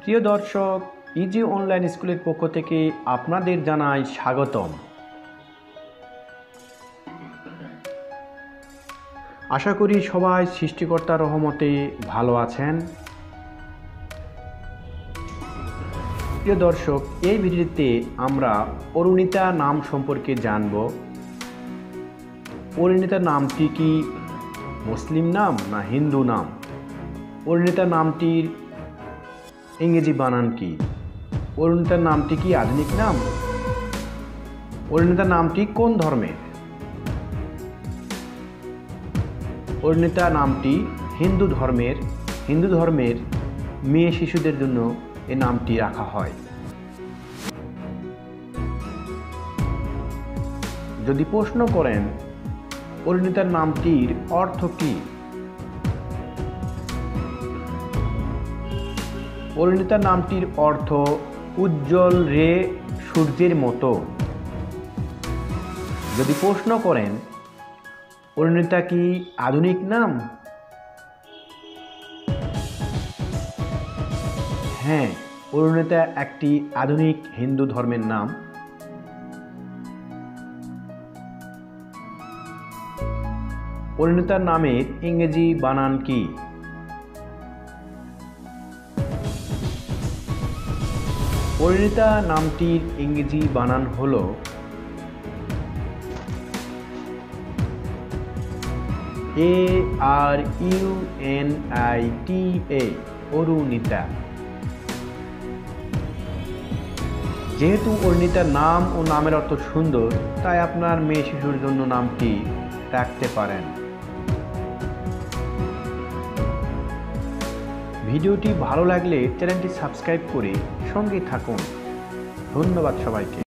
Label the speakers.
Speaker 1: প্রিয় দর্শক, easy online স্কুলের পক্ষ থেকে আপনাদের জানাই স্বাগতম। আশা করি সবাই সৃষ্টিকর্তার রহমতে ভালো আছেন। প্রিয় দর্শক, এই ভিডিওতে আমরা অরুণিতা নাম সম্পর্কে জানব। অরুণিতা নামটি কি মুসলিম নাম না হিন্দু নাম? অরুণিতা নামটির ইংরেজি বানান কি? অরুণিতা নামটি কি আধুনিক নাম? অরুণিতা নামটি কোন ধর্মের? অরুণিতা নামটি হিন্দু ধর্মের মেয়ে শিশুদের জন্য এই নামটি রাখা হয়। যদি প্রশ্ন করেন অরুণিতার নামটির অর্থ কি, অরুণিতা নামটির অর্থ উজ্জ্বল রে সূর্যের মতো। যদি প্রশ্ন করেন অরুণিতা কি আধুনিক নাম? হ্যাঁ, অরুণিতা একটি আধুনিক হিন্দু ধর্মের নাম। অরুণিতার নামের ইংরেজি বানান কি? অরুণিতা নামটির ইংরেজি বানান হল ARUNITA, অরুণিতা। যেহেতু অরুণিতার নাম ও নামের অর্থ সুন্দর, তাই আপনার মেয়ে শিশুর জন্য নামটি রাখতে পারেন। ভিডিওটি ভালো লাগলে চ্যানেলটি সাবস্ক্রাইব করে সঙ্গে থাকুন। ধন্যবাদ সবাইকে।